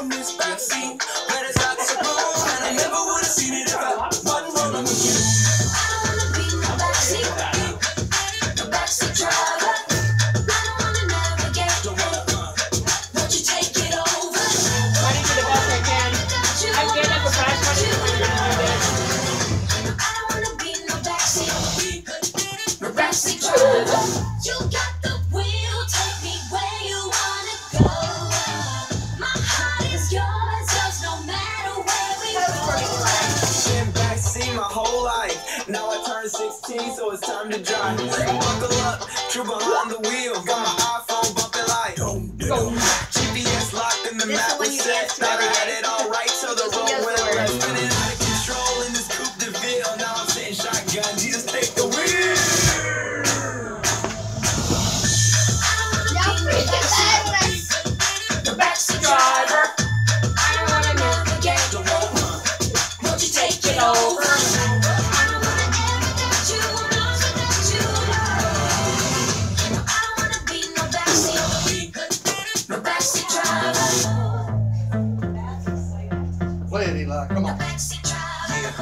from this backseat, but it's not so cool, and I never would have seen it if I wasn't rolling with you. I don't wanna be no backseat driver. I don't wanna navigate. Won't you take it over? Running to the best I can. I'm getting up for fast money to my I don't wanna be no backseat driver. You got the wheel, take me where you wanna go. My heart is yours, no matter where we go. Been backseat my whole life. Now I turned 16, so it's time to drive. Buckle up, true behind the wheel. Got my iPhone bumping like GPS locked in the map was set. Thought I got it all right, so the road went left. Spinning out of control in this coupe de ville. Now I'm sitting shotgun, Jesus take the wheel. The backseat driver. I don't wanna navigate. Won't you take it over? I don't wanna navigate you, I don't wanna be no backseat driver. Play it, Eli. Come on. Backseat driver.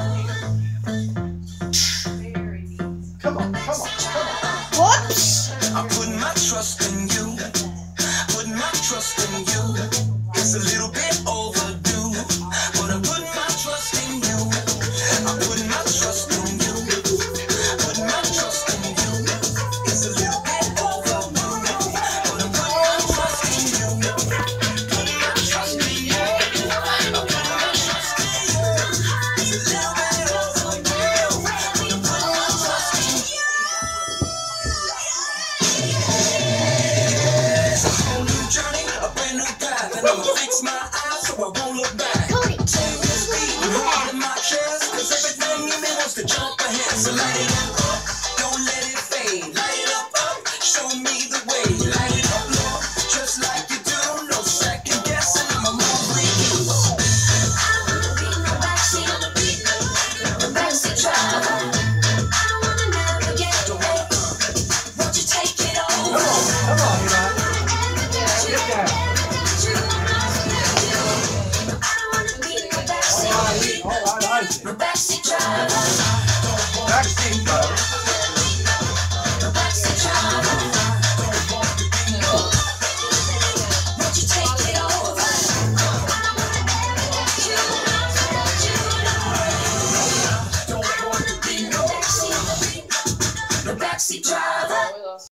Come on. Whoops! I'm putting my trust in you. Putting my trust in you. It's a little bit overdue, but I'm putting my trust in you. I'm putting my trust in you. Putting my trust in you. It's a little bit overdue, but I'm putting my trust in you. Putting my trust in you. I'm putting my trust in you. It's a little bit overdue, but I'm putting my trust in you. It's a whole new journey, a brand new path, and I'ma fix my eyes so I won't look back. Toby, Take this beat, I'm hard in my chest, 'cause everything in me wants to jump ahead. So light it up, don't let it fade. Light it up, show me the way. Light it up, Lord, just like you do. No second guessing, I'ma move with you. I don't wanna be no backseat driver. I don't wanna navigate. Won't you take it over? Come on, Eli. Get down. All right. Backseat driver. Backseat driver. Backseat driver. Won't you take it over? I don't wanna navigate you. I don't wanna be no backseat driver.